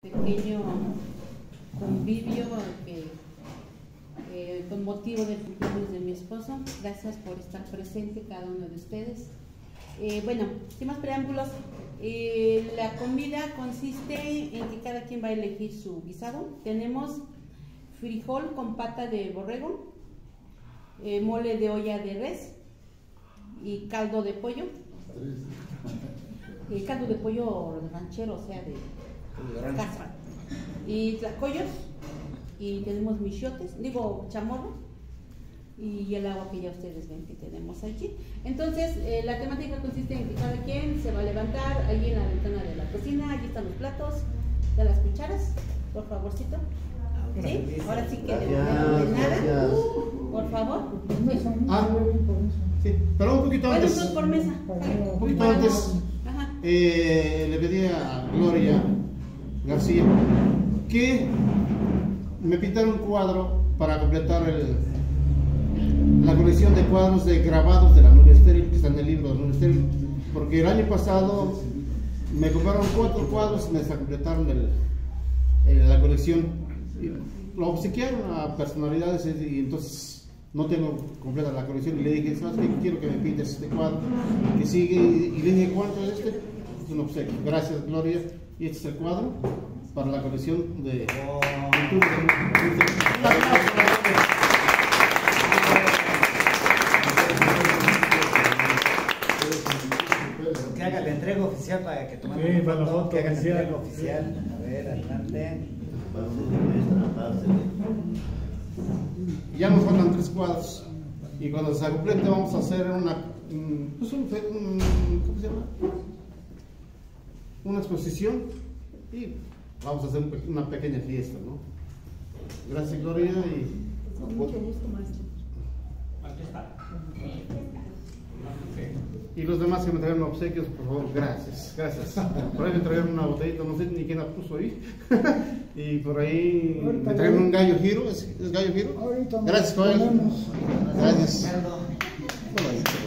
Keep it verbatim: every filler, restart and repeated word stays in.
Pequeño convivio que, eh, con motivo del cumpleaños de mi esposo. Gracias por estar presente cada uno de ustedes. Eh, bueno, sin más preámbulos, eh, la comida consiste en que cada quien va a elegir su guisado. Tenemos frijol con pata de borrego, eh, mole de olla de res y caldo de pollo. El caldo de pollo ranchero, o sea, de casa. Y tlacoyos, y tenemos michiotes, digo chamorro, y el agua que ya ustedes ven que tenemos aquí. Entonces, eh, la temática consiste en que cada quien se va a levantar allí en la ventana de la cocina, allí están los platos, de las cucharas, por favorcito. ¿Sí? Ahora sí que de nada, por favor. Ah, sí, pero un poquito bueno, antes. por mesa. Un poquito antes, eh, le pedí a Gloria García que me pintara un cuadro para completar el, la colección de cuadros de grabados de la Nubia Estéril, que está en el libro de la Nubia Estéril, porque el año pasado me compraron cuatro cuadros y me completaron el, el, la colección. Lo obsequiaron a personalidades y entonces no tengo completa la colección y le dije, ¿sabes qué? Quiero que me pintes este cuadro que sigue, y le dije, ¿cuánto es este? Es un obsequio. Gracias, Gloria, y este es el cuadro para la colección de oh. Que haga la entrega oficial para que tomemos sí, una foto, que haga oficial. la entrega oficial. A ver, adelante. Ya nos faltan tres cuadros y cuando se complete vamos a hacer una, pues un, un, ¿cómo se llama? Una exposición y vamos a hacer un, una pequeña fiesta, ¿no? Gracias, Gloria, y con mucho gusto, maestro. Aquí está. Y los demás que me traigan obsequios, por favor, gracias, gracias. Por ahí me trajeron una botellita, no sé ni quién la puso ahí. Y por ahí me trajeron un gallo giro, ¿es, es gallo giro? Gracias, Joel. Gracias.